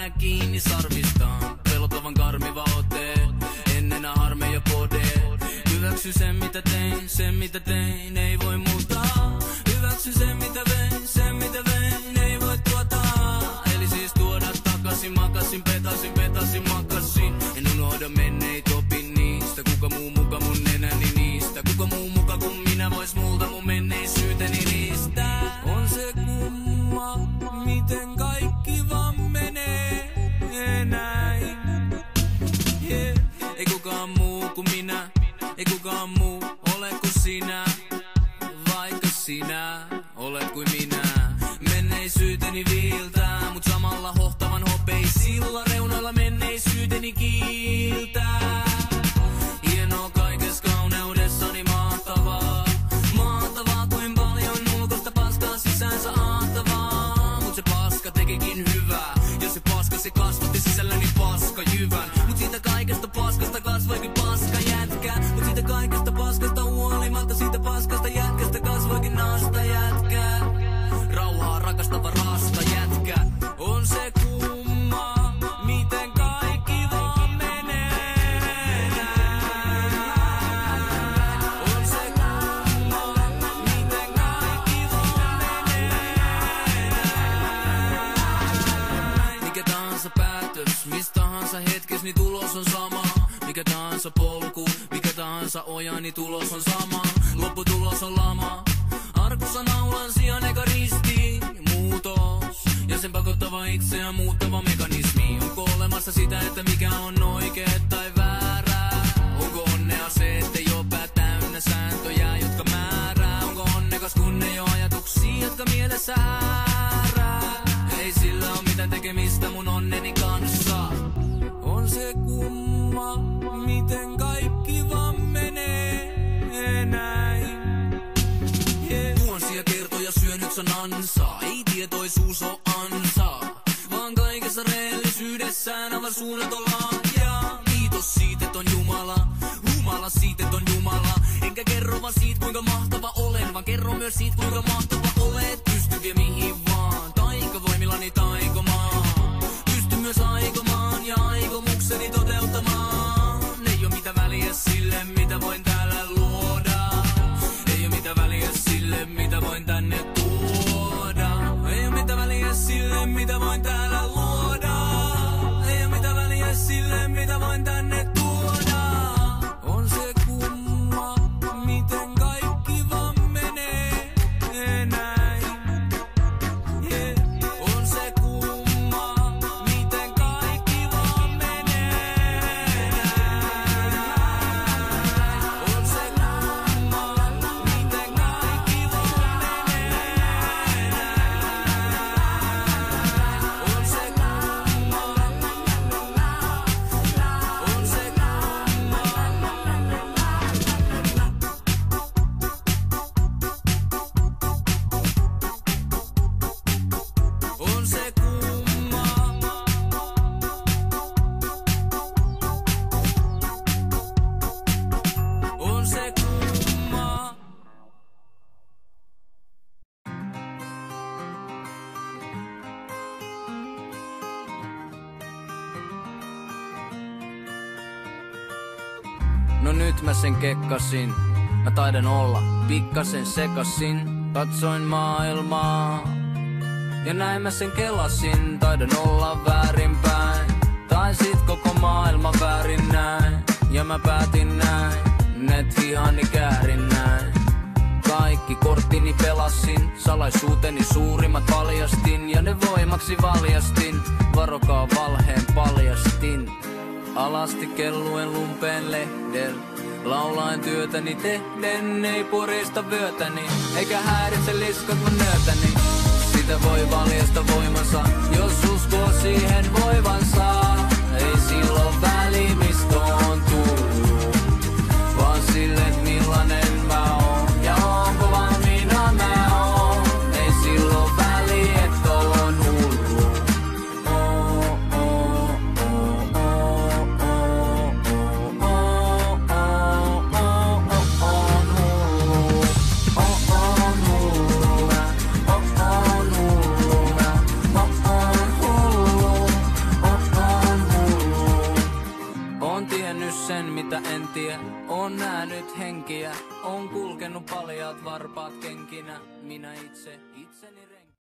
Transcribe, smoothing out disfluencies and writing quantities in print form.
jää kiinni sarvistaan. Pelottavan karmiva ote, en enää harmeja pode. Hyväksy sen mitä tein, ei voi muuttaa. Hyväksy sen mitä vein, ei voi tuottaa. Eli siis tuoda takaisin, makasin, petasin, makasin. En unohda menneitä, opin niistä. Kuka muu muka mun nenäni niistä. Kuka muu muka kun minä vois multa mun menneisyyteni riistää. On se kumma, miten kaikki vaan menee näin. Yeah. Ei kukaan muu kuin minä, ei kukaan muu ole kuin sinä. Vaikka sinä olet kuin minä. Menneisyyteni viiltää, mut samalla hohtavan hopeisilla reunoilla menneisyyteni kiiltää. Hienoa kaikessa kauneudessani mahtavaa. Mahtavaa kuin paljon ulkoista paskaa sisäänsä ahtavaa. Mut se paska tekikin hyvää. Jos se paska se kasvatti sisälläni paskajyvän. Mut siitä kaikesta paskasta kasvoikin paska jätkä. Mut siitä kaikesta paskasta huolimatta siitä paskasta jätkästä kasvoikin naasta jätkä. Rauhaa rakastava rasta jätkä. On se kumma, miten kaikki vaan menee näin. On se kumma, miten kaikki vaan menee näin. Mikä tahansa päätös, mistä tahansa hetkes, niin tulos on sama. Mikä tahansa polku, mikä tahansa oja, niin tulos on sama. Lopputulos on lama. Arkussa naulan sijaan eka risti, muutos. Ja sen pakottava itseään muuttava mekanismi. Onko olemassa sitä, että mikä on oikee tai väärää? Onko onnea se, että jo pää täynnä sääntöjä, jotka määrää? Onko onnekas kun ei oo ajatuksia, jotka mielessä häärää? Ei sillä oo mitään tekemistä mun onneni kanssa. On se kumma, miten kaikki vaan menee näin. Tuhansia kertoja syönyt sanansa, ei tietoisuus oo ansa, vaan kaikessa rehellisyydessään aivan suunnaton lahja. Kiitos siitä, et on Jumala, humala siitä, et on Jumala. Enkä kerro vaan siitä, kuinka mahtava olen, vaan kerro myös siitä, kuinka mahtava olet. Pysty vie mihin vaan, taikavoimillani taikomaan. Pysty myös aikomaan ja aikomukseni toteuttamaan. Ei oo mitä väliä sille, mitä voin täällä luoda. Ei oo mitä väliä sille, mitä voin tänne tuoda. Ei oo mitä väliä sille, mitä voin täällä luoda. Ei oo mitä väliä sille, mitä voin tänne tuoda. On se kumma, miten kaikki vaan menee näin. Yeah. On se kumma, miten kaikki vaan menee näin. On se kumma, miten kaikki vaan menee näin. On se kumma, on se on se kumma. On se kumma. No nyt mä sen kekkasin. Mä taidan olla pikkasen sekasin. Katsoin maailmaa ja näin mä sen kelasin. Taidan olla väärinpäin, tai sit koko maailma väärin näin. Ja mä päätin näin, et hihani käärin näin. Kaikki korttini pelasin, salaisuuteni suurimmat paljastin. Ja ne voimaksi valjastin, varokaa valheen paljastin. Alasti kelluen lumpeen lehden, laulaen työtäni tehden. Ei purista vyötäni, eikä häiritse liskat mun nöötäni. Sitä voi valjasta voimansa, jos uskoo siihen voivansa. Ei silloin väli mistä on tullut, vaan sille millanen mä oon. Ja onko valmiina mä oon. Ei silloin väli että on hullu. tie. On nähnyt henkiä, on kulkenut paljaat varpaat kenkinä. Minä itseni